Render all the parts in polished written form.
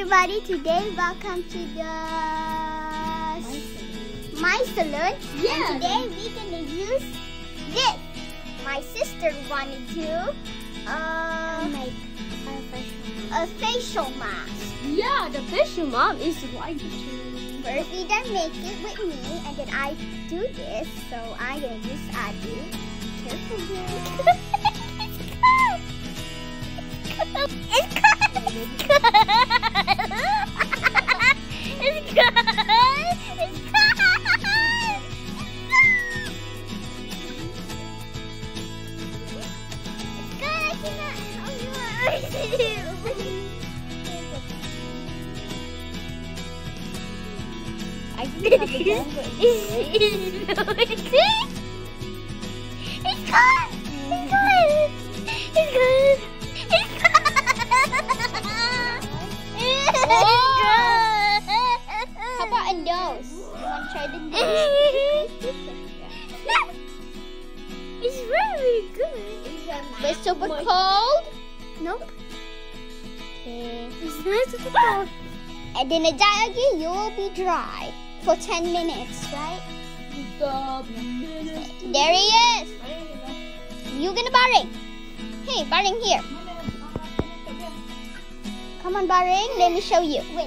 everybody, today welcome to the My Salon. Yeah. And today we're gonna use this. My sister wanted to make a facial mask. Yeah, the facial mask is like to. First we gonna make it with me, and then I do this. So I'm gonna use Adi. Carefully. It's good. It's good. It's good. It's good. It's good. I cannot help you. I think I have a done It's good. It's good. It's good. It's good. How about a nose? You want to try the nose? It's very good. But it's super cold? Nope. Okay. It's not super cold. And then again, you will be dry for 10 minutes, right? There he is. You gonna Baring? Hey, Baring here. Come on, Baring. Let me show you. Wait.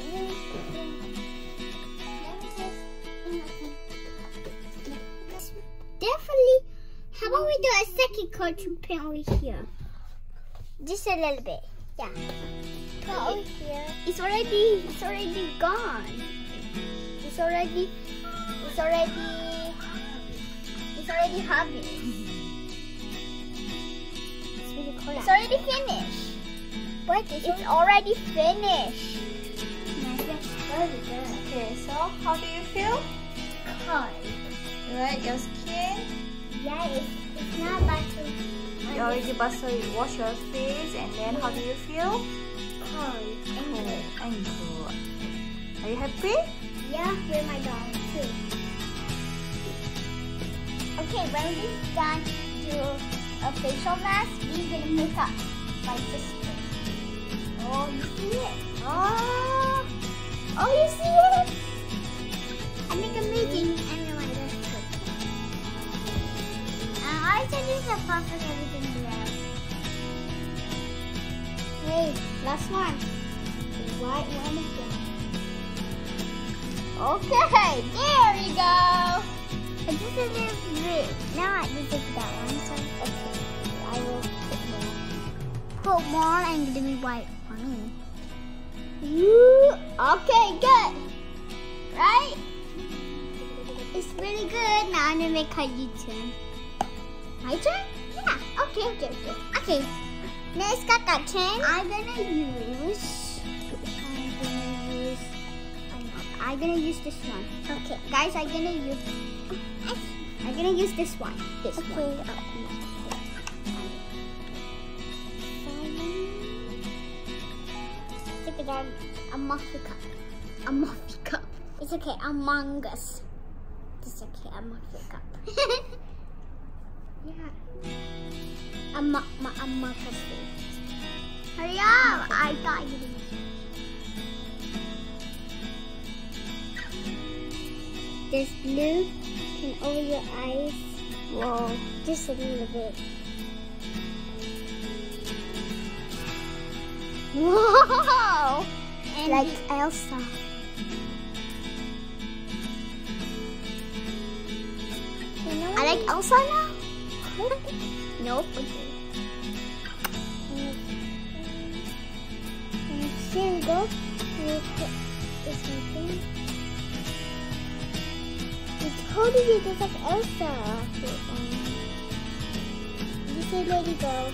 Definitely. How about we do a second cartoon print over here? Just a little bit. Yeah. Over here. It's already gone. It's already heavy. It's already finished. What? It's already finished. Okay, so how do you feel? Cold. You like your skin? Yeah, it's not bad to. You already wash your face, and then how do you feel? Cold and good. And good. Are you happy? Yeah, with my dog too. Okay, when we're done to a facial mask, we're gonna make up my sister. Oh, you see it? Oh, you see it? I think I'm making everyone this good. I said this is perfect everything there. Hey, last one. The white one again. Okay, there we go. But this is red. Now I need to take that one. So okay, I will put more. Put more and give me white for me. Okay, good. Right? It's really good. Now I'm gonna make her U-turn. My turn? Yeah. Okay. Next, got 10. I'm gonna use this one. Okay, guys, I'm gonna use this one. This one. Take it out. A muffy cup. It's okay. Among Us. It's okay. A muffy cup. Yeah. A muffy. Hurry up! I thought you didn't. This blue can over your eyes. Whoa, just a little bit. Whoa! And like Elsa. I like Elsa now. Nope. And here we go. We put this one thing. I told you this like Elsa. You say Lady Girl.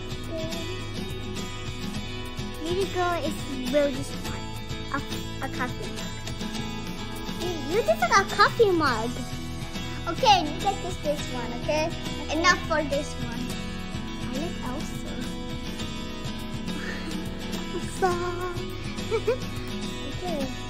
Lady Girl is really just one. A coffee mug. You just like a coffee mug. Okay, you get this one, okay? Enough for this one. I like Elsa. Elsa. Okay.